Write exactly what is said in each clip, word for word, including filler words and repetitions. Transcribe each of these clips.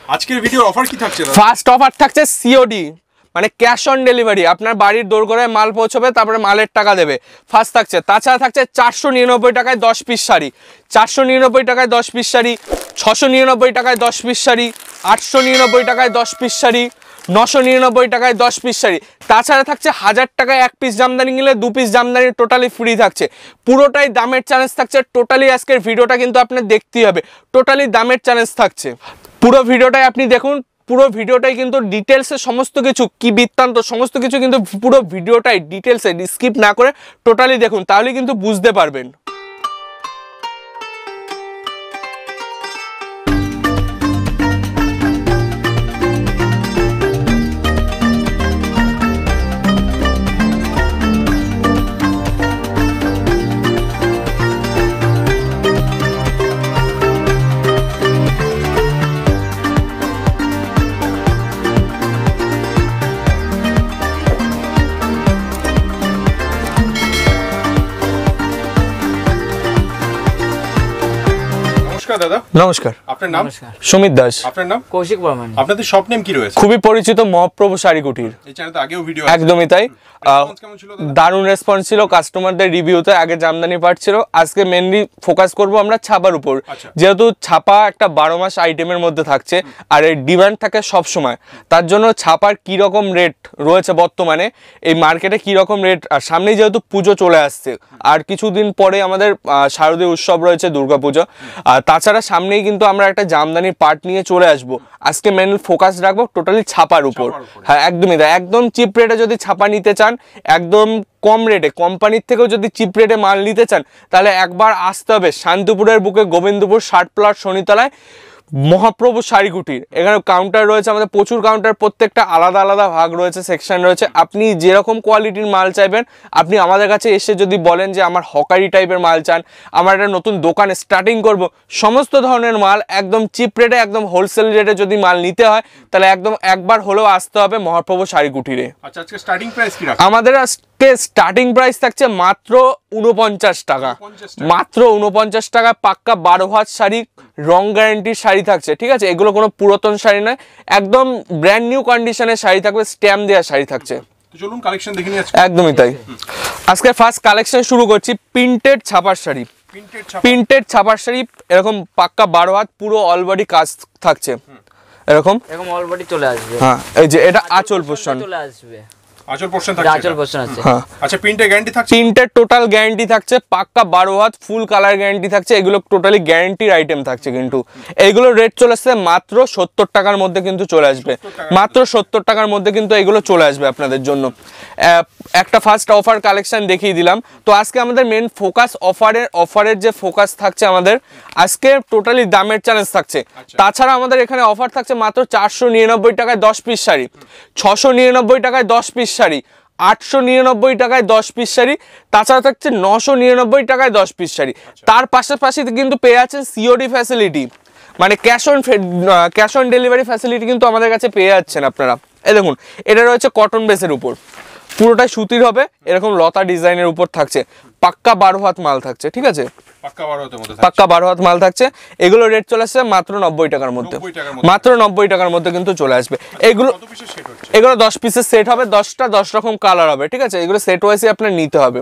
আজকের ভিডিওর অফার কি থাকছে? ফার্স্ট অফার থাকছে সিওডি, মানে ক্যাশ অন ডেলিভারি। আপনার বাড়ির দোরগোড়ায় মাল পৌঁছবে, তারপরে মালের টাকা দেবে, ফার্স্ট থাকছে। তাছাড়া থাকছে চারশো নিরানব্বই টাকায় দশ পিস শাড়ি, চারশো নিরানব্বই টাকায় দশ পিস শাড়ি, ছশো নিরানব্বই টাকায় দশ পিস শাড়ি, আটশো নিরানব্বই টাকায় দশ পিস শাড়ি, নশো নিরানব্বই টাকায় দশ পিস শাড়ি। তাছাড়া থাকছে হাজার টাকায় এক পিস জামদানি নিলে দু পিস জামদানি টোটালি ফ্রি থাকছে। পুরোটাই দামের চ্যালেঞ্জ থাকছে। টোটালি আজকের ভিডিওটা কিন্তু আপনার দেখতেই হবে, টোটালি দামের চ্যালেঞ্জ থাকছে। পুরো ভিডিওটাই আপনি দেখুন, পুরো ভিডিওটাই কিন্তু ডিটেলসে সমস্ত কিছু কি বৃত্তান্ত সমস্ত কিছু কিন্তু পুরো ভিডিওটাই ডিটেলসে স্কিপ না করে টোটালি দেখুন, তাহলে কিন্তু বুঝতে পারবেন। দাদা নমস্কার, আপনার নাম? সুমিত দাস। আপনার নাম? কৌশিক বর্মন। আপনাদের শপ নেম কি রয়েছে? খুবই পরিচিত মহাপ্রভু শাড়ি কুটির। এই চ্যানেলে আগেও ভিডিও একদমই তাই। দারুণ রেসপন্স ছিল কাস্টমারদের রিভিউতে। আগে জামদানি পার্ট ছিল, আজকে মেনলি ফোকাস করব আমরা ছাপার উপর। যেহেতু ছাপা একটা বারো মাস আইটেমের মধ্যে থাকছে আর এর ডিমান্ড থাকে সব সময়, তার জন্য ছাপার কি রকম রেট রয়েছে বর্তমানে এই মার্কেটে, কি রকম রেট। আর সামনেই যেহেতু পুজো চলে আসছে, আর কিছুদিন পরে আমাদের শারদীয় উৎসব রয়েছে, দুর্গাপুজো। আর তাছাড়া সামনেই কিন্তু আমরা একটা জামদানির পার্ট নিয়ে চলে আসবো। আজকে মেনলি ফোকাস রাখবো টোটালি ছাপার উপর। হ্যাঁ একদমই তাই। একদম চিপ রেটে যদি ছাপা নিতে চান, একদম কম রেটে, কোম্পানির থেকেও যদি চিপ রেটে মাল নিতে চান, তাহলে একবার আসতে হবে শান্তিপুরের বুকে গোবিন্দপুর ষাট প্লট শনিতলায় মহাপ্রভু শাড়ি কুটির। এখানে কাউন্টার রয়েছে আমাদের, প্রচুর কাউন্টার, প্রত্যেকটা আলাদা আলাদা ভাগ রয়েছে, সেকশন রয়েছে। আপনি যেরকম কোয়ালিটির মাল চাইবেন, আপনি আমাদের কাছে এসে যদি বলেন যে আমার হকারি টাইপের মাল চান, আমার একটা নতুন দোকানে স্টার্টিং করব, সমস্ত ধরনের মাল একদম চিপ রেটে, একদম হোলসেল রেটে যদি মাল নিতে হয়, তাহলে একদম একবার হলেও আসতে হবে মহাপ্রভু শাড়ি কুটিরে। আচ্ছা, আজকে স্টার্টিং প্রাইস কি রাখছেন? আমাদের আজকে স্টার্টিং প্রাইস থাকছে মাত্র উনপঞ্চাশ টাকা, মাত্র উনপঞ্চাশ টাকা। পাক্কা বারো হাত শাড়ি, রং গ্যারান্টির শাড়ি থাকছে, ঠিক আছে? এগুলো কোনো পুরাতন শাড়ি নয়, একদম ব্র্যান্ড নিউ কন্ডিশনের শাড়ি থাকবে, স্ট্যাম্প দেওয়া শাড়ি থাকছে। চলুন কালেকশন দেখে নিই। একদমই তাই। আজকে ফার্স্ট কালেকশন শুরু করছি প্রিন্টেড ছাপার শাড়ি। প্রিন্টেড ছাপার শাড়ি এরকম পাক্কা বারো হাত, পুরো অল বডি কাজ থাকছে, এরকম এরকম অল বডি চলে আসবে। হ্যাঁ, এই যে এটা আঁচল পোরশন চলে আসবে, আঁচল পোরশন থাকছে, আঁচল পোরশন আছে। হ্যাঁ, আচ্ছা প্রিন্টের গ্যারান্টি থাকছে? প্রিন্টের টোটাল গ্যারান্টি থাকছে, পাক্কা বারো হাত, ফুল কালার গ্যারান্টি থাকছে। এগুলো টোটালি গ্যারান্টির আইটেম থাকছে। কিন্তু এইগুলো রেট চলে আসছে মাত্র সত্তর টাকার মধ্যে কিন্তু চলে আসবে, মাত্র সত্তর টাকার মধ্যে কিন্তু এগুলো চলে আসবে আপনাদের জন্য। একটা ফার্স্ট অফার কালেকশন দেখিয়ে দিলাম। তো আজকে আমাদের মেন ফোকাস অফারের অফারের যে ফোকাস থাকছে আমাদের আজকে টোটালি দামের চ্যালেঞ্জ থাকছে। তাছাড়া আমাদের এখানে অফার থাকছে মাত্র চারশো নিরানব্বই টাকায় দশ পিস শাড়ি, ছশো নিরানব্বই টাকায় দশ পিস শাড়ি, আটশো নিরানব্বই টাকায় দশ পিস শাড়ি। তাছাড়া থাকছে নশো নিরানব্বই টাকায় দশ পিস শাড়ি। তার পাশাপাশি কিন্তু পেয়ে যাচ্ছেন সিওডি ফ্যাসিলিটি, মানে cash on cash on delivery facility কিন্তু আমাদের কাছে পেয়ে যাচ্ছেন আপনারা। এই দেখুন, এটা রয়েছে কটন বেসের উপর, পুরোটাই সুতির হবে, এরকম লতা ডিজাইনের উপর থাকছে, পাক্কা বারো হাত মাল থাকছে, ঠিক আছে? পাক্কা বারো হাত মাল থাকছে। এগুলো রেট চলে আসছে মাত্র নব্বই টাকার মধ্যে, মাত্র নব্বই টাকার মধ্যে কিন্তু চলে আসবে। এগুলো এগুলো দশ পিসের সেট হবে, দশটা দশ রকম কালার হবে, ঠিক আছে? এগুলো সেট ওয়াইজই আপনার নিতে হবে।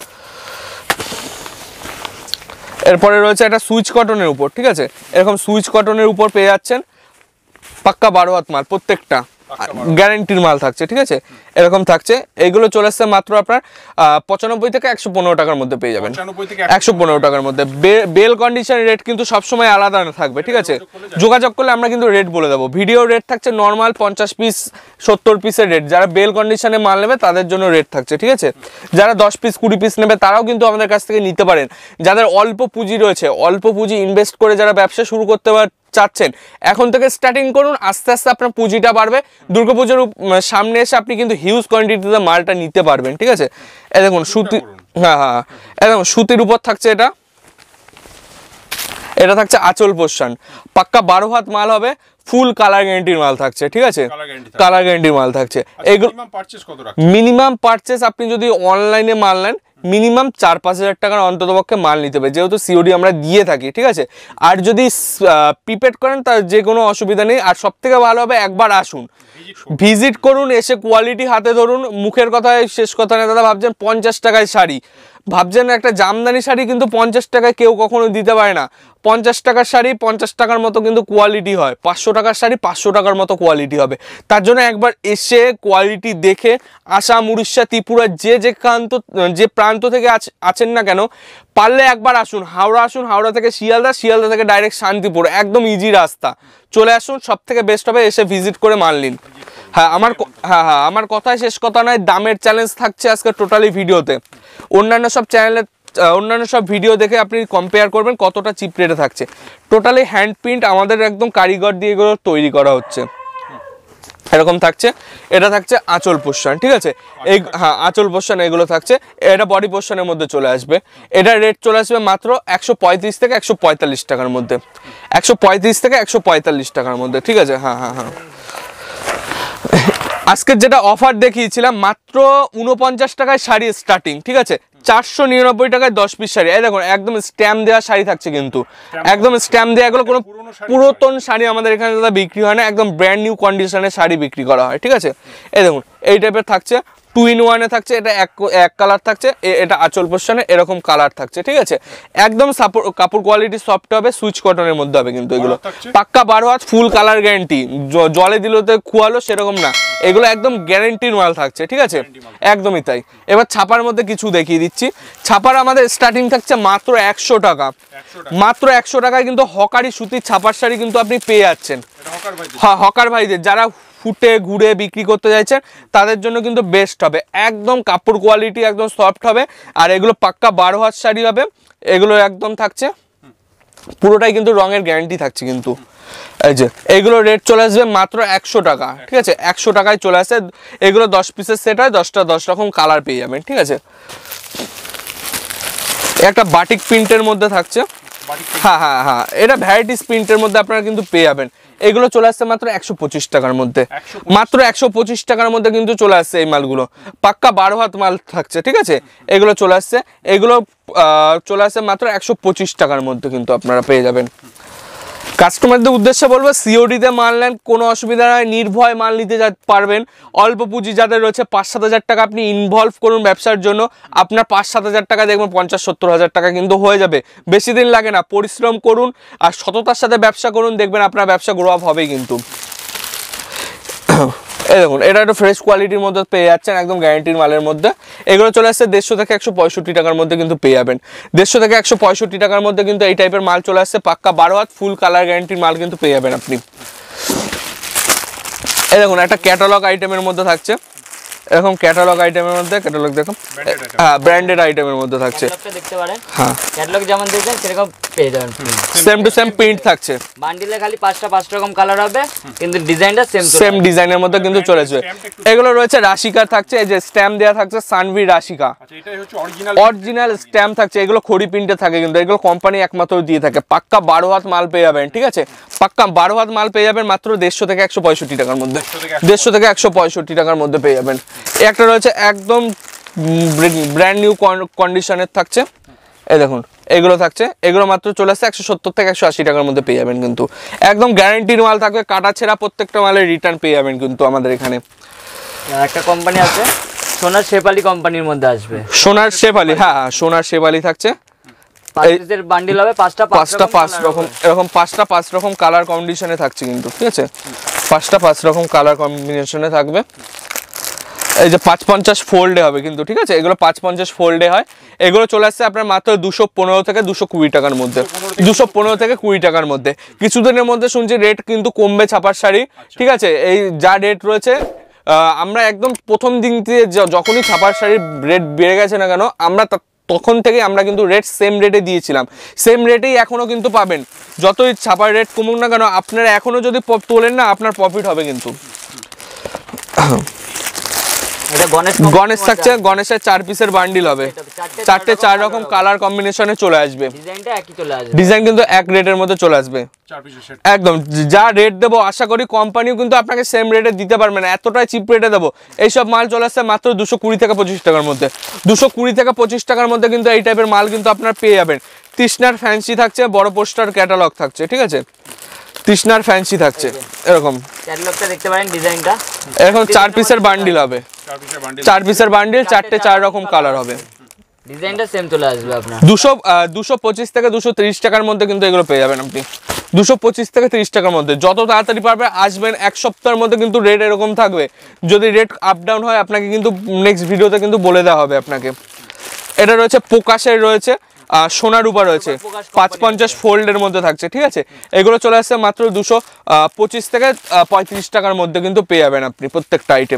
এরপরে রয়েছে একটা সুইচ কটনের উপর, ঠিক আছে? এরকম সুইচ কটনের উপর পেয়ে যাচ্ছেন পাক্কা বারো হাত মাল, প্রত্যেকটা গ্যারান্টির মাল থাকছে, ঠিক আছে? এরকম থাকছে। এগুলো চলে আসছে মাত্র আপনার পঁচানব্বই থেকে একশো পনেরো টাকার মধ্যে পেয়ে যাবেন, একশো পনেরো টাকার মধ্যে। বেল কন্ডিশন রেট কিন্তু সবসময় আলাদা থাকবে, ঠিক আছে? যোগাযোগ করলে আমরা কিন্তু রেট বলে দেবো। ভিডিও রেট থাকছে নর্মাল পঞ্চাশ পিস সত্তর পিসের রেট, যারা বেল কন্ডিশনে মাল নেবে তাদের জন্য রেট থাকছে, ঠিক আছে? যারা দশ পিস কুড়ি পিস নেবে তারাও কিন্তু আমাদের কাছ থেকে নিতে পারেন। যাদের অল্প পুঁজি রয়েছে, অল্প পুঁজি ইনভেস্ট করে যারা ব্যবসা শুরু করতে পারে চাচ্ছেন, এখন থেকে স্টার্টিং করুন, আস্তে আস্তে আপনার পুঁজিটা বাড়বে। দুর্গাপুজোর সামনে এসে আপনি কিন্তু হিউজ কোয়ান্টিটিতে মালটা নিতে পারবেন, ঠিক আছে? এই দেখুন সুতি, হ্যাঁ হ্যাঁ এই দেখুন সুতির উপর থাকছে এটা, এটা থাকছে আঁচল পোরশন, পাক্কা বারো হাত মাল হবে, ফুল কালার গ্যারান্টির মাল থাকছে, ঠিক আছে? কালার গ্যারান্টির মাল থাকছে। এগুলো মিনিমাম পারচেস আপনি যদি অনলাইনে মাল নেন মিনিমাম চার পাঁচ হাজার টাকার অন্ততপক্ষে মাল নিতে হবে, যেহেতু সিওডি আমরা দিয়ে থাকি, ঠিক আছে। আর যদি প্রিপেড করেন তার যে কোনো অসুবিধা নেই। আর সব থেকে ভালো হবে একবার আসুন, ভিজিট করুন, এসে কোয়ালিটি হাতে ধরুন। মুখের কথায় শেষ কথা না দাদা, ভাবছেন পঞ্চাশ টাকায় শাড়ি, ভাবছেন একটা জামদানি শাড়ি কিন্তু পঞ্চাশ টাকায় কেউ কখনো দিতে পারে না। পঞ্চাশ টাকার শাড়ি পঞ্চাশ টাকার মতো কিন্তু কোয়ালিটি হয়, পাঁচশো টাকার শাড়ি পাঁচশো টাকার মতো কোয়ালিটি হবে। তার জন্য একবার এসে কোয়ালিটি দেখে, আসাম, উড়িষ্যা, ত্রিপুরা যে যে প্রান্ত যে প্রান্ত থেকে আছেন না কেন, পারলে একবার আসুন। হাওড়া আসুন, হাওড়া থেকে শিয়ালদা, শিয়ালদা থেকে ডাইরেক্ট শান্তিপুর, একদম ইজি রাস্তা, চলে আসুন। সব থেকে বেস্ট হবে এসে ভিজিট করে মাল নিন। হ্যাঁ আমার হ্যাঁ হ্যাঁ আমার কথায় শেষ কথা নয়, দামের চ্যালেঞ্জ থাকছে আজকে টোটালি ভিডিওতে। অন্যান্য সব চ্যানেলে অন্যান্য সব ভিডিও দেখে আপনি কম্পেয়ার করবেন কতটা চিপ রেটে থাকছে। টোটালি হ্যান্ড প্রিন্ট, আমাদের একদম কারিগর দিয়ে এগুলো তৈরি করা হচ্ছে, এরকম থাকছে। এটা থাকছে আঁচল পোর্শন, ঠিক আছে। এই হ্যাঁ আঁচল পোর্শন এগুলো থাকছে, এটা বডি পোর্শনের মধ্যে চলে আসবে। এটা রেট চলে আসবে মাত্র একশো পঁয়ত্রিশ থেকে একশো পঁয়তাল্লিশ টাকার মধ্যে, একশো পঁয়ত্রিশ থেকে একশো পঁয়তাল্লিশ টাকার মধ্যে, ঠিক আছে। হ্যাঁ হ্যাঁ হ্যাঁ আজকের যেটা অফার দেখিয়েছিলাম মাত্র উনপঞ্চাশ টাকায় শাড়ি স্টার্টিং, ঠিক আছে। চারশো নিরানব্বই টাকায় দশ পিস শাড়ি, এই দেখুন একদম স্ট্যাম্প দেওয়া শাড়ি থাকছে, কিন্তু একদম স্ট্যাম্প দেওয়া, এগুলো কোনো পুরাতন শাড়ি আমাদের এখানে দাদা বিক্রি হয় না, একদম ব্র্যান্ড নিউ কন্ডিশনের শাড়ি বিক্রি করা হয়, ঠিক আছে। এই দেখুন এই টাইপের থাকছে, টু ইন ওয়ানে থাকছে, এটা এক এক কালার থাকছে, এটা আঁচল পোর্শনে এরকম কালার থাকছে, ঠিক আছে। একদম কাপড় কোয়ালিটি সফট হবে, সুইচ কটনের মধ্যে হবে কিন্তু এগুলো, পাক্কা বারো হাত ফুল কালার গ্যারান্টি, জলে দিল তো খুয়ালো সেরকম না, এগুলো একদম গ্যারান্টির মাল থাকছে, ঠিক আছে, একদমই তাই। এবার ছাপার মধ্যে কিছু দেখিয়ে দিচ্ছি। ছাপার আমাদের স্টার্টিং থাকছে মাত্র একশো টাকা, মাত্র একশো টাকায় কিন্তু হকারি সুতির ছাপার শাড়ি কিন্তু আপনি পেয়ে যাচ্ছেন। হ্যাঁ হকার ভাইদের যারা ফুটে ঘুরে বিক্রি করতে চাইছেন তাদের জন্য কিন্তু বেস্ট হবে, একদম কাপড় কোয়ালিটি একদম সফট হবে। আর এগুলো পাক্কা বারো হাত শাড়ি হবে, এগুলো একদম থাকছে পুরোটাই কিন্তু রঙের গ্যারান্টি থাকছে কিন্তু। এই যে এগুলো রেট চলে আসবে মাত্র একশো টাকা, ঠিক আছে, একশো টাকায় চলে আসে। এগুলো দশ পিসের সেট হয়, দশটা দশ রকম কালার পেয়ে যাবেন, ঠিক আছে। একটা বাটিক প্রিন্টের মধ্যে থাকছে, হ্যাঁ হ্যাঁ হ্যাঁ এটা ভ্যারাইটিস প্রিন্টের মধ্যে আপনারা কিন্তু পেয়ে যাবেন। এগুলো চলে আসছে মাত্র একশো পঁচিশ টাকার মধ্যে, মাত্র একশো পঁচিশ টাকার মধ্যে কিন্তু চলে আসছে এই মালগুলো, পাক্কা বারো হাত মাল থাকছে, ঠিক আছে। এগুলো চলে আসছে, এগুলো চলে আসছে মাত্র একশো পঁচিশ টাকার মধ্যে কিন্তু আপনারা পেয়ে যাবেন। কাস্টমারদের উদ্দেশ্যে বলবো সিওডিতে মাল নেন, কোনো অসুবিধা নয়, নির্ভয় মাল নিতে পারবেন। অল্প পুঁজি যাদের রয়েছে পাঁচ সাত হাজার টাকা আপনি ইনভলভ করুন ব্যবসার জন্য, আপনার পাঁচ সাত হাজার টাকা দেখবেন পঞ্চাশ সত্তর হাজার টাকা কিন্তু হয়ে যাবে, বেশি দিন লাগে না। পরিশ্রম করুন আর সততার সাথে ব্যবসা করুন, দেখবেন আপনার ব্যবসা গ্রো আপ হবেই কিন্তু। এই দেখুন এটা একটা ফ্রেশ কোয়ালিটির মধ্যে পেয়ে যাচ্ছেন, একদম গ্যারান্টির মালের মধ্যে। এগুলো চলে আসছে দেড়শো থেকে একশো পঁয়ষট্টি টাকার মধ্যে কিন্তু পেয়ে যাবেন, দেড়শো থেকে একশো পঁয়ষট্টি টাকার মধ্যে কিন্তু এই টাইপের মাল চলে আসছে, পাক্কা বারো হাত ফুল কালার গ্যারান্টির মাল কিন্তু পেয়ে যাবেন আপনি। এই দেখুন একটা ক্যাটালগ আইটেমের মধ্যে থাকছে, এরকম ক্যাটালগ আইটেমের মধ্যে, ক্যাটালগ দেখুন হ্যাঁ ব্র্যান্ডেড আইটেমের মধ্যে থাকছে, দেখতে পারেন হ্যাঁ ক্যাটালগ যেমন দেখবেন সেরকম পেয়ে যাবেন, সেম টু সেম প্রিন্ট থাকছে। বান্ডিলে খালি পাঁচটা পাঁচ রকম কালার হবে, কিন্তু ডিজাইনটা সেম সেম ডিজাইনের মধ্যে কিন্তু চলে আসবে। এগুলো রয়েছে রাশিকা থাকছে, এই যে স্ট্যাম্প দেওয়া থাকছে সানভি রাশিকা, আচ্ছা এটাই হচ্ছে অরিজিনাল অরিজিনাল স্ট্যাম্প থাকছে। এগুলো খড়ি প্রিন্টে থাকে কিন্তু, এগুলো কোম্পানি একমাত্র দিয়ে থাকে। পাক্কা বারো হাত মাল পেয়ে যাবেন, ঠিক আছে, পাক্কা বারো হাত মাল পেয়ে যাবেন মাত্র দেড়শো থেকে একশো পঁয়ষট্টি টাকার মধ্যে, দেড়শো থেকে একশো পঁয়ষট্টি টাকার মধ্যে পেয়ে যাবেন। একটা রয়েছে একদম ব্র্যান্ড নিউ কন্ডিশনের থাকছে, এই দেখুন এগুলো থাকছে, এগুলো মাত্র চলে আসছে একশো সত্তর থেকে একশো আশি টাকার মধ্যে পেয়ে যাবেন কিন্তু, একদম গ্যারান্টির মাল থাকবে, কাটা ছেঁড়া প্রত্যেকটা মালের রিটার্ন পেয়ে যাবেন কিন্তু আমাদের এখানে। একটা কোম্পানি আছে সোনার শেফালি কোম্পানির মধ্যে আসবে, সোনার শেফালি, হ্যাঁ হ্যাঁ সোনার শেফালি থাকছে, পাঁচের বান্ডিল হবে, পাঁচটা পাঁচটা পাঁচ রকম এরকম পাঁচটা পাঁচ রকম কালার কম্বিনেশনে থাকছে কিন্তু, ঠিক আছে, পাঁচটা পাঁচ রকম কালার কম্বিনেশনে থাকবে। এই যে পাঁচ পঞ্চাশ ফোল্ডে হবে কিন্তু, ঠিক আছে, এগুলো পাঁচ পঞ্চাশ ফোল্ডে হয়। এগুলো চলে আসছে আপনার মাত্র দুশো পনেরো থেকে দুশো কুড়ি টাকার মধ্যে, দুশো পনেরো থেকে কুড়ি টাকার মধ্যে। কিছুদিনের মধ্যে শুনছি রেট কিন্তু কমবে ছাপার শাড়ি, ঠিক আছে, এই যা রেট রয়েছে আমরা একদম প্রথম দিন থেকে যখনই ছাপার শাড়ির রেট বেড়ে গেছে না কেন, আমরা তখন থেকে আমরা কিন্তু রেট সেম রেটে দিয়েছিলাম, সেম রেটেই এখনও কিন্তু পাবেন। যতই ছাপার রেট কমুক না কেন, আপনারা এখনও যদি তোলেন না আপনার প্রফিট হবে কিন্তু। এটা গণেশ গণেশ থাকছে, গণেশের চার পিসের বান্ডিল হবে, চারটে চার রকম কালার কম্বিনেশনে চলে আসবে, ডিজাইনটা একই চলে আসবে, ডিজাইন কিন্তু এক রেটের মধ্যে চলে আসবে একদম। যা রেট দেবো আশা করি কোম্পানিও কিন্তু আপনাকে সেম রেটে দিতে পারবে না, এতটাই চিপ রেটে দেবো। এইসব মাল চলে আসছে মাত্র দুশো কুড়ি থেকে পঁচিশ টাকার মধ্যে, দুশো কুড়ি থেকে পঁচিশ টাকার মধ্যে কিন্তু এই টাইপের মাল কিন্তু আপনারা পেয়ে যাবেন। তৃষ্ণার ফ্যান্সি থাকছে, বড় পোস্টার ক্যাটালগ থাকছে, ঠিক আছে, তৃষ্ণার ফ্যান্সি থাকছে এরকম ক্যাটালগটা দেখতে পারেন, ডিজাইনটা এরকম চার পিসের বান্ডিল হবে, চার পিসের বান্ডিল, চারটে চার রকম কালার হবে, ডিজাইনটা সেম চলে আসবে আপনার। দুশো দুশো পঁচিশ থেকে দুশো তিরিশ টাকার মধ্যে কিন্তু এগুলো পেয়ে যাবেন আপনি, দুশো পঁচিশ থেকে তিরিশ টাকার মধ্যে। যত তাড়াতাড়ি পারবে আসবেন, এক সপ্তাহের মধ্যে কিন্তু রেট এরকম থাকবে। যদি রেট আপ ডাউন হয় আপনাকে কিন্তু নেক্সট ভিডিওতে কিন্তু বলে দেওয়া হবে আপনাকে। এটা রয়েছে প্রকাশের, রয়েছে সোনার উপর রয়েছে, পাঁচ পঞ্চাশ ফোল্ডের মধ্যে থাকছে, ঠিক আছে। এগুলো চলে আসছে মাত্র দুশো পঁচিশ থেকে পঁয়ত্রিশ টাকার মধ্যে কিন্তু পেয়ে যাবেন আপনি প্রত্যেকটা আইটেম।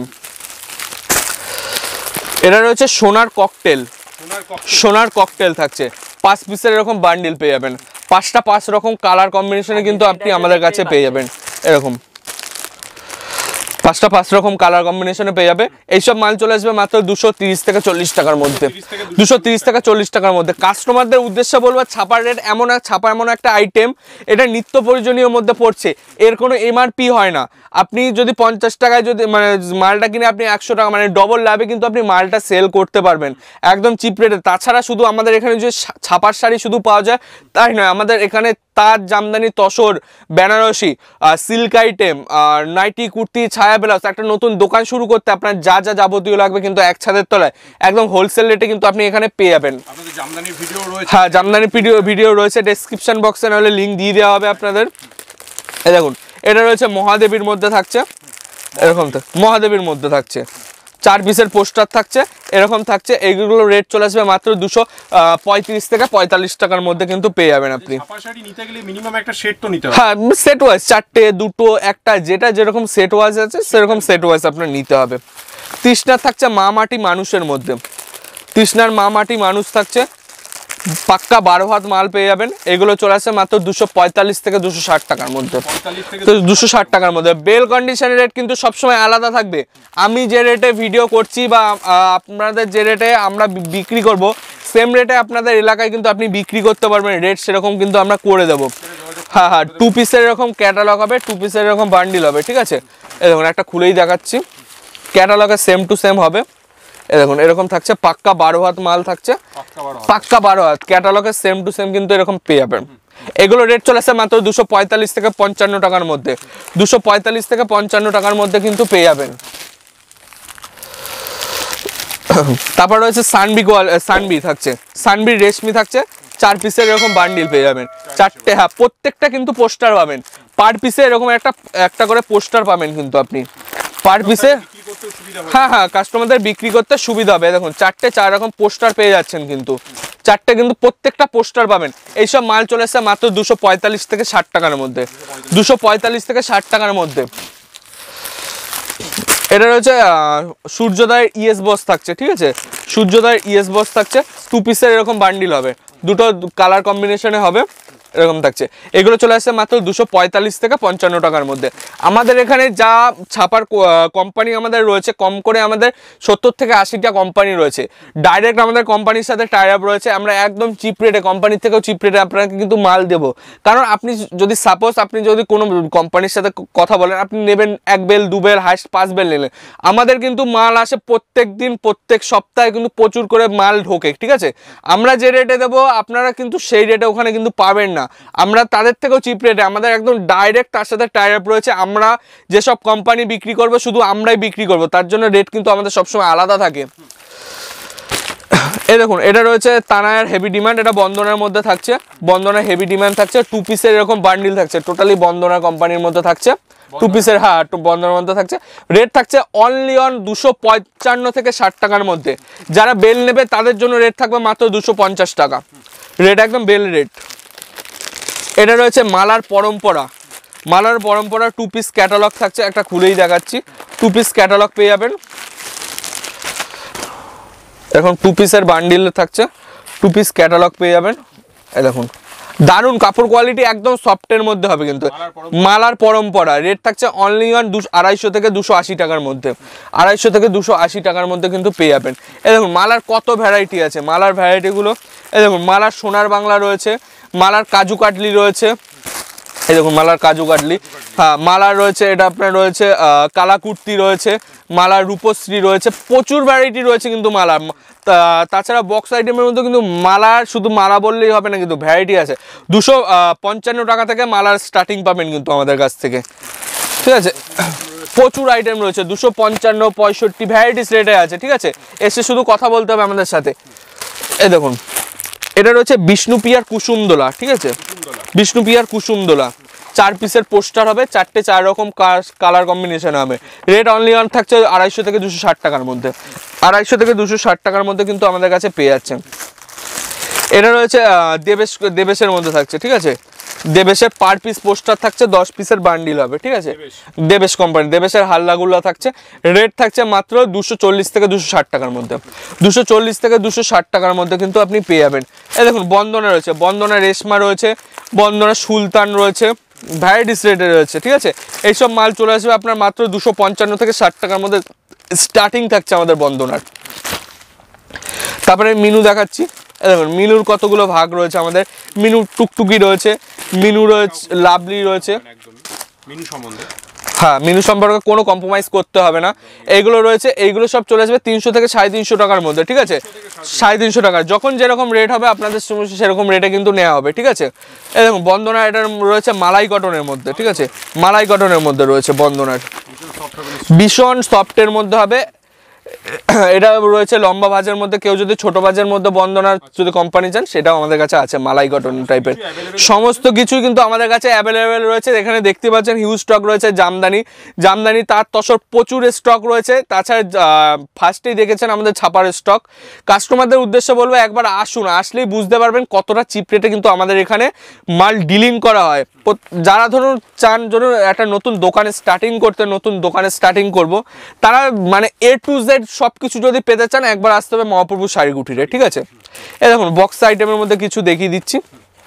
এটা রয়েছে সোনার ককটেল, সোনার ককটেল থাকছে, পাঁচ পিসের এরকম বান্ডিল পেয়ে যাবেন, পাঁচটা পাঁচ রকম কালার কম্বিনেশনে কিন্তু আপনি আমাদের কাছে পেয়ে যাবেন এরকম, পাঁচটা পাঁচ রকম কালার কম্বিনেশনে পেয়ে যাবে। এইসব মাল চলে আসবে মাত্র দুশো তিরিশ থেকে চল্লিশ টাকার মধ্যে, দুশো তিরিশ থেকে চল্লিশ টাকার মধ্যে। কাস্টমারদের উদ্দেশ্যে বলবো, ছাপার রেট এমন এক ছাপা এমন একটা আইটেম, এটা নিত্য প্রয়োজনীয় মধ্যে পড়ছে, এর কোনো এমআরপি হয় না। আপনি যদি পঞ্চাশ টাকায় যদি মানে মালটা কিনে আপনি একশো টাকা মানে ডবল লাভে কিন্তু আপনি মালটা সেল করতে পারবেন একদম চিপ রেটে। তাছাড়া শুধু আমাদের এখানে যে ছাপার শাড়ি শুধু পাওয়া যায় তাই নয়, আমাদের এখানে তাঁত, জামদানি, তসর, বেনারসি, সিল্ক আইটেম, আর নাইটি, কুর্তি, ছায়া ব্লাউজ, একটা নতুন দোকান শুরু করতে আপনার যা যা যাবতীয় লাগবে কিন্তু এক ছাদের তলায় একদম হোলসেল রেটে কিন্তু আপনি এখানে পেয়ে যাবেন। হ্যাঁ, জামদানি ভিডিও ভিডিও রয়েছে, ডেসক্রিপশন বক্সে নাহলে লিঙ্ক দিয়ে দেওয়া হবে আপনাদের। এই দেখুন, এটা রয়েছে মহাদেবীর মধ্যে থাকছে এরকম, মহাদেবীর মধ্যে থাকছে, চার পিসের পোস্টার থাকছে এরকম থাকছে। এইগুলো রেট চলে আসবে মাত্র দুশো পঁয়ত্রিশ থেকে পঁয়তাল্লিশ টাকার মধ্যে কিন্তু পেয়ে যাবেন আপনি। হ্যাঁ, সেট ওয়াইজ চারটে, দুটো, একটা, যেটা যেরকম সেট ওয়াইজ আছে সেরকম সেট ওয়াইজ আপনার নিতে হবে। তৃষ্ণার থাকছে মা মাটি মানুষের মধ্যে, তৃষ্ণার মা মাটি মানুষ থাকছে, পাক্কা বারো হাত মাল পেয়ে যাবেন। এগুলো চলে আসছে মাত্র দুশো পঁয়তাল্লিশ থেকে দুশো ষাট টাকার মধ্যে, দুশো ষাট টাকার মধ্যে। বেল কন্ডিশনের রেট কিন্তু সবসময় আলাদা থাকবে। আমি যে রেটে ভিডিও করছি বা আপনাদের যে রেটে আমরা বিক্রি করব সেম রেটে আপনাদের এলাকায় কিন্তু আপনি বিক্রি করতে পারবেন, রেট সেরকম কিন্তু আমরা করে দেবো। হ্যাঁ হ্যাঁ, টু পিসের এরকম ক্যাটালগ হবে, টু পিসের এরকম বান্ডিল হবে, ঠিক আছে। এই দেখুন, একটা খুলেই দেখাচ্ছি, ক্যাটালগে সেম টু সেম হবে। এই দেখুন, এরকম থাকছে, পাক্কা বারো হাত মাল থাকছে, পাক্কা বারো হাত ক্যাটালগে সেম টু সেম কিন্তু এরকম পেয়ে যাবেন। এগুলো রেট চলে আসছে মাত্র দুশো পঁয়তাল্লিশ থেকে পঞ্চান্ন টাকার মধ্যে, দুশো পঁয়তাল্লিশ থেকে পঞ্চান্ন টাকার মধ্যে কিন্তু পেয়ে যাবেন। তারপর রয়েছে সানবি, সানবি থাকছে, সানবি রেশমি থাকছে, চার পিসের এরকম বান্ডিল পেয়ে যাবেন, চারটে। হ্যাঁ, প্রত্যেকটা কিন্তু পোস্টার পাবেন, পার পিসে এরকম একটা একটা করে পোস্টার পাবেন কিন্তু আপনি পার পিসে। হ্যাঁ হ্যাঁ, কাস্টমারদের বিক্রি করতে সুবিধা হবে। দেখুন, চারটে চার রকম পোস্টার পেয়ে যাচ্ছেন কিন্তু, চারটে কিন্তু প্রত্যেকটা পোস্টার পাবেন। এইসব মাল চলে আসছে মাত্র দুশো পঁয়তাল্লিশ থেকে ষাট টাকার মধ্যে, দুশো পঁয়তাল্লিশ থেকে ষাট টাকার মধ্যে। এটা রয়েছে সূর্যোদয়ের ইএস বস থাকছে, ঠিক আছে, সূর্যোদয়ের ইএস বস থাকছে, টু পিসের এরকম বান্ডিল হবে, দুটো কালার কম্বিনেশনে হবে এরকম থাকছে। এগুলো চলে আসছে মাত্র দুশো পঁয়তাল্লিশ থেকে পঞ্চান্ন টাকার মধ্যে। আমাদের এখানে যা ছাপার কোম্পানি আমাদের রয়েছে, কম করে আমাদের সত্তর থেকে আশিটা কোম্পানি রয়েছে, ডাইরেক্ট আমাদের কোম্পানির সাথে টাই আপ রয়েছে। আমরা একদম চিপ রেটে, কোম্পানির থেকেও চিপ রেটে আপনাকে কিন্তু মাল দেবো। কারণ আপনি যদি সাপোজ আপনি যদি কোনো কোম্পানির সাথে কথা বলেন, আপনি নেবেন এক বেল, দু বেল, হাইস্ট পাঁচ বেল নিলেন, আমাদের কিন্তু মাল আসে প্রত্যেক দিন, প্রত্যেক সপ্তাহে কিন্তু প্রচুর করে মাল ঢোকে, ঠিক আছে। আমরা যে রেটে দেবো আপনারা কিন্তু সেই রেটে ওখানে কিন্তু পাবেন না, আমরা তাদের থেকেও চিপ রেটে, আমাদের একদম ডাইরেক্ট তার সাথে টাই আপ রয়েছে। আমরা যেসব কোম্পানি বিক্রি করবো শুধু আমরাই বিক্রি করব, তার জন্য রেট কিন্তু আমাদের সবসময় আলাদা থাকে। এই দেখুন, এটা রয়েছে তানায়ার হেভি ডিমান্ড, এটা বন্দনার মধ্যে থাকছে, বন্দনার হেভি ডিমান্ড থাকছে, টু পিসের এরকম বান্ডিল থাকছে, টোটালি বন্দনা কোম্পানির মধ্যে থাকছে, টু পিসের। হ্যাঁ, বন্দনার মধ্যে থাকছে, রেট থাকছে অনলি অন দুশো পঞ্চান্ন থেকে ষাট টাকার মধ্যে। যারা বেল নেবে তাদের জন্য রেট থাকবে মাত্র দুশো পঞ্চাশ টাকা, রেট একদম বেল রেট। এটা রয়েছে মালার পরম্পরা, মালার পরম্পরা টু পিস ক্যাটালগ থাকছে, একটা খুলেই দেখাচ্ছি, টু পিস ক্যাটালগ পেয়ে যাবেন। এখন টু পিসের বান্ডিল থাকছে, টু পিস ক্যাটালগ পেয়ে যাবেন। এই দেখুন, দারুন কাপড় কোয়ালিটি, একদম সফটের মধ্যে হবে কিন্তু। মালার পরম্পরা, রেট থাকছে অনলি অন আড়াইশো থেকে দুশো আশি টাকার মধ্যে, আড়াইশো থেকে দুশো আশি টাকার মধ্যে কিন্তু পেয়ে যাবেন। এই দেখুন মালার কত ভ্যারাইটি আছে, মালার ভ্যারাইটিগুলো এই দেখুন। মালার সোনার বাংলা রয়েছে, মালার কাজু কাটলি রয়েছে, এই দেখুন মালার কাজু কাটলি, হ্যাঁ মালার রয়েছে, এটা আপনার রয়েছে কালা কুর্তি রয়েছে, মালার রূপশ্রী রয়েছে, প্রচুর ভ্যারাইটি রয়েছে কিন্তু মালার। তাছাড়া বক্স আইটেমের মধ্যে কিন্তু মালার শুধু মালা বললেই হবে না, কিন্তু ভ্যারাইটি আছে। দুশো পঞ্চান্ন টাকা থেকে মালার স্টার্টিং পাবেন কিন্তু আমাদের কাছ থেকে, ঠিক আছে। প্রচুর আইটেম রয়েছে, দুশো পঞ্চান্ন পঁয়ষট্টি ভ্যারাইটিস রেটে আছে, ঠিক আছে। এসে শুধু কথা বলতে হবে আমাদের সাথে। এই দেখুন এটা রয়েছে বিষ্ণুপ্রিয়ার কুসুমদোলা, ঠিক আছে, বিষ্ণুপ্রিয়ার কুসুমদোলা, চার পিসের পোস্টার হবে, চারটে চার রকম কালার কম্বিনেশন হবে। রেট অনলি অন থাকছে আড়াইশো থেকে দুশো ষাট টাকার মধ্যে, আড়াইশো থেকে দুশো ষাট টাকার মধ্যে কিন্তু আমাদের কাছে পেয়ে যাচ্ছেন। এটা রয়েছে দেবেশ, দেবেশের মধ্যে থাকছে, ঠিক আছে। দেবেশের পার পিস পোস্টার থাকছে, দশ পিসের বান্ডিল হবে, ঠিক আছে। দেবেশ কোম্পানি, দেবেশের হাল্লাগুল্লা থাকছে। রেট থাকছে মাত্র দুশো চল্লিশ থেকে দুশো ষাট টাকার মধ্যে, দুশো চল্লিশ থেকে দুশো ষাট টাকার মধ্যে কিন্তু আপনি পেয়ে যাবেন। এই দেখুন বন্দনা রয়েছে, বন্দনা রেশমা রয়েছে, বন্দনা সুলতান রয়েছে, ভ্যারাইটিস রেটে রয়েছে, ঠিক আছে। এইসব মাল চলে আসবে আপনার মাত্র দুশো পঞ্চান্ন থেকে ষাট টাকার মধ্যে স্টার্টিং থাকছে আমাদের বন্দনার। তারপরে মিনু দেখাচ্ছি, দেখুন মিনুর কতগুলো ভাগ রয়েছে আমাদের। মিনু টুকটুকি রয়েছে, মিনু রয়েছে, লাভলি রয়েছে, মিনু সম্বন্ধে হ্যাঁ মিনু সম্পর্কে কোনো কম্প্রোমাইজ করতে হবে না। এইগুলো রয়েছে, এইগুলো সব চলে আসবে তিনশো থেকে সাড়ে তিনশো টাকার মধ্যে, ঠিক আছে। সাড়ে তিনশো টাকা যখন যেরকম রেট হবে আপনাদের সেরকম রেটে কিন্তু নেওয়া হবে, ঠিক আছে। এই দেখুন বন্দনা, এটার রয়েছে মালাই কটনের মধ্যে, ঠিক আছে, মালাই কটনের মধ্যে রয়েছে বন্দনার, ভীষণ সফটের মধ্যে হবে। এটা রয়েছে লম্বা ভাজের মধ্যে, কেউ যদি ছোট ভাজের মধ্যে বন্দনার যদি কোম্পানি চান সেটাও আমাদের কাছে আছে, মালাই কটন টাইপের সমস্ত কিছুই কিন্তু আমাদের কাছে অ্যাভেলেবেল রয়েছে। এখানে দেখতে পাচ্ছেন হিউজ স্টক রয়েছে। জামদানি, জামদানি তার তসর প্রচুর স্টক রয়েছে। তাছাড়া ফার্স্টেই দেখেছেন আমাদের ছাপার স্টক। কাস্টমারদের উদ্দেশ্যে বলবো একবার আসুন, আসলেই বুঝতে পারবেন কতটা চিপ রেটে কিন্তু আমাদের এখানে মাল ডিলিং করা হয়। যারা ধরুন চান ধরুন একটা নতুন দোকানে স্টার্টিং করতে, নতুন দোকানে স্টার্টিং করব, তারা মানে এ টু জেড সব কিছু যদি পেতে চান একবার আসতে হবে মহাপ্রভু শাড়ি কুঠিরে, ঠিক আছে। এই দেখুন বক্স আইটেমের মধ্যে কিছু দেখিয়ে দিচ্ছি,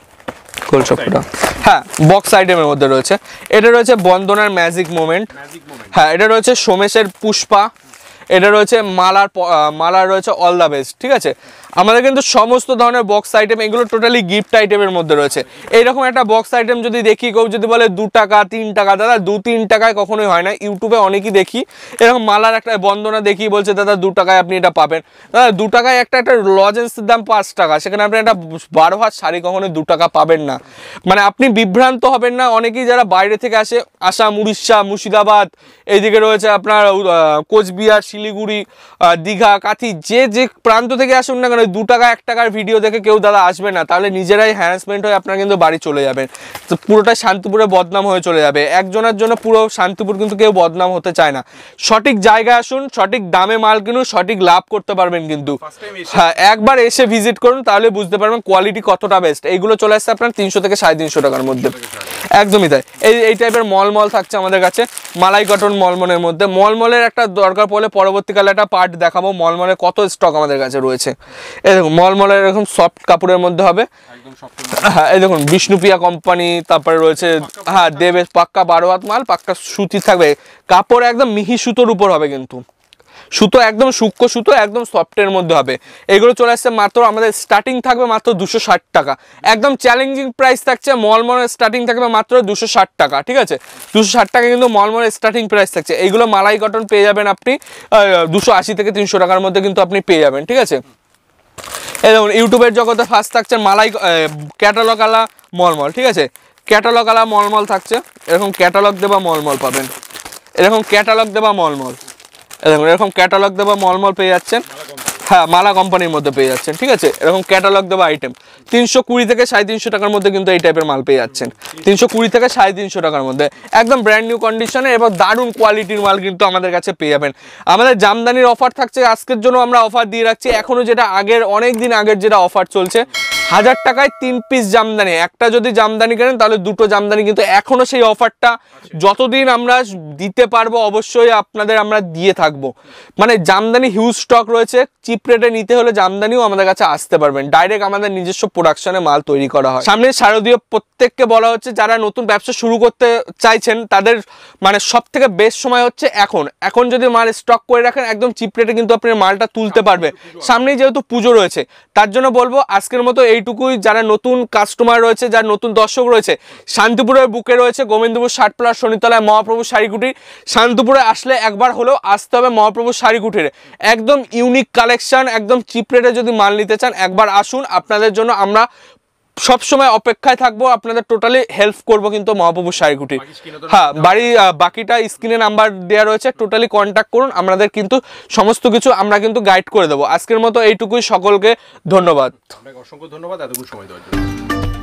হ্যাঁ বক্স আইটেমের মধ্যে রয়েছে। এটা রয়েছে বন্দনার ম্যাজিক মোমেন্ট, হ্যাঁ এটা রয়েছে সোমেশের পুষ্পা, এটা রয়েছে মালার, মালার রয়েছে অল দ্য বেস্ট, ঠিক আছে। আমাদের কিন্তু সমস্ত ধরনের বক্স আইটেম, এগুলো টোটালি গিফট আইটেমের মধ্যে রয়েছে। এইরকম একটা বক্স আইটেম যদি দেখি, কেউ যদি বলে দু টাকা তিন টাকা, দাদা দু তিন টাকায় কখনোই হয় না। ইউটিউবে অনেকেই দেখি এরকম মালার একটা বন্দনা দেখি, বলছে দাদা দু টাকায় আপনি এটা পাবেন। দাদা দু টাকায় একটা একটা লজেন্সের দাম পাঁচ টাকা, সেখানে আপনি একটা বারো হাত শাড়ি কখনোই দু টাকা পাবেন না। মানে আপনি বিভ্রান্ত হবেন না। অনেকেই যারা বাইরে থেকে আসে, আসাম, উড়িষ্যা, মুর্শিদাবাদ, এইদিকে রয়েছে আপনার কোচবিহার, শিলিগুড়ি, দীঘা, কাথি, যে যে প্রান্ত থেকে আসুন না কেন, দু টাকা এক টাকার ভিডিও দেখে কেউ দাদা আসবে না, তাহলে নিজেরাই হ্যারাসমেন্ট হয়ে আপনারা কিন্তু বাড়ি চলে যাবেন। তো পুরোটা শান্তিপুরে বদনাম হয়ে চলে যাবে। একজনের জন্য পুরো শান্তিপুর কিন্তু কেউ বদনাম হতে চায় না। সঠিক জায়গায় আসুন, সঠিক দামে মাল কিনুন, সঠিক লাভ করতে পারবেন কিন্তু। হ্যাঁ একবার এসে ভিজিট করুন, তাহলে বুঝতে পারবেন কোয়ালিটি কতটা বেস্ট। এইগুলো চলে আসছে আপনার তিনশো থেকে সাড়ে তিনশো টাকার মধ্যে, একদমই তাই। এই এই টাইপের মলমল থাকছে আমাদের কাছে, মালাই কটন মলমলের মধ্যে। মলমলের একটা দরকার পড়লে পরবর্তীকালে একটা পার্ট দেখাবো, মলমলের কত স্টক আমাদের কাছে রয়েছে। এই দেখুন মলমলের এরকম সফট কাপড়ের মধ্যে হবে, হ্যাঁ এই দেখুন বিষ্ণুপ্রিয়া কোম্পানি, তারপরে রয়েছে হ্যাঁ দেবেশ, পাক্কা বারো হাত মাল, পাক্কা সুতি থাকবে, কাপড় একদম মিহি সুতোর উপর হবে কিন্তু, সুতো একদম সূক্ষ্ম সুতো, একদম সফটের মধ্যে হবে। এগুলো চলে আসছে মাত্র আমাদের স্টার্টিং থাকবে মাত্র দুশো ষাট টাকা, একদম চ্যালেঞ্জিং প্রাইস থাকছে। মলমলের স্টার্টিং থাকবে মাত্র দুশো ষাট টাকা, ঠিক আছে। দুশো ষাট টাকা কিন্তু মলমলের স্টার্টিং প্রাইস থাকছে। এইগুলো মালাই কটন পেয়ে যাবেন আপনি দুশো আশি থেকে তিনশো টাকার মধ্যে কিন্তু আপনি পেয়ে যাবেন, ঠিক আছে। এই দেখুন ইউটিউবের জগতে ফার্স্ট থাকছে মালাই ক্যাটালগ আলা মলমল, ঠিক আছে। ক্যাটালগ আলা মলমল থাকছে, এরকম ক্যাটালগ দেবা মলমল পাবেন, এরকম ক্যাটালগ দেবা মলমল, এরকম এরকম ক্যাটালগ দেবা মলমল পেয়ে যাচ্ছেন, হ্যাঁ মালা কোম্পানির মধ্যে পেয়ে যাচ্ছেন, ঠিক আছে। এরকম ক্যাটালগ দেওয়া আইটেম তিনশো কুড়ি থেকে সাড়ে তিনশো টাকার মধ্যে কিন্তু এই টাইপের মাল পেয়ে যাচ্ছেন, তিনশো কুড়ি থেকে সাড়ে তিনশো টাকার মধ্যে একদম ব্র্যান্ড নিউ কন্ডিশনে এবং দারুণ কোয়ালিটির মাল কিন্তু আমাদের কাছে পেয়ে যাবেন। আমাদের জামদানির অফার থাকছে আজকের জন্য, আমরা অফার দিয়ে রাখছি এখনও, যেটা আগের অনেক দিন আগের যেটা অফার চলছে, হাজার টাকায় তিন পিস জামদানি, একটা যদি জামদানি কেনেন তাহলে দুটো জামদানি, কিন্তু এখনো সেই অফারটা যতদিন আমরা দিতে পারবো অবশ্যই আপনাদের আমরা দিয়ে থাকবো। মানে জামদানি হিউজ স্টক রয়েছে, চিপ রেটে নিতে হলে জামদানিও আমাদের কাছে আসতে পারবেন, ডাইরেক্ট আমাদের নিজস্ব প্রোডাকশনে মাল তৈরি করা হয়। সামনে শারদীয় প্রত্যেককে বলা হচ্ছে যারা নতুন ব্যবসা শুরু করতে চাইছেন তাদের মানে সব থেকে বেস্ট সময় হচ্ছে এখন। এখন যদি মাল স্টক করে রাখেন একদম চিপ রেটে কিন্তু আপনি মালটা তুলতে পারবে। সামনেই যেহেতু পুজো রয়েছে তার জন্য বলবো আজকের মতো এইটুকুই। যারা নতুন কাস্টমার রয়েছে, যারা নতুন দর্শক রয়েছে, শান্তিপুরের বুকে রয়েছে গোবিন্দপুর ষাটপ্লাস শনিতলায় মহাপ্রভু শাড়ি কুটির। শান্তিপুরে আসলে একবার হলেও আসতে হবে মহাপ্রভু শাড়ি কুটিরে, একদম ইউনিক কালেকশন, একদম চিপ রেটে যদি মাল নিতে চান একবার আসুন, আপনাদের জন্য আমরা সব সময় অপেক্ষায় থাকবো, আপনাদের টোটালি হেল্প করব কিন্তু মহাপ্রভু শাড়ি কুটির। হ্যাঁ, বাড়ি বাকিটা স্ক্রিনে নাম্বার দেওয়া রয়েছে, টোটালি কন্ট্যাক্ট করুন, আমাদের কিন্তু সমস্ত কিছু আমরা কিন্তু গাইড করে দেবো। আজকের মতো এইটুকুই, সকলকে ধন্যবাদ। অসংখ্য ধন্যবাদ এতক্ষণ সময় দেওয়ার জন্য।